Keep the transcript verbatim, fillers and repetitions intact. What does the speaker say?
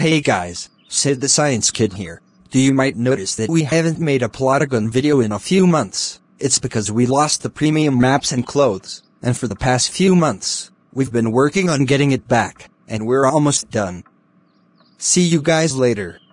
Hey guys, Sid the Science Kid here. Do you might notice that we haven't made a plotagon video in a few months? It's because we lost the premium maps and clothes, and for the past few months, we've been working on getting it back, and we're almost done. See you guys later.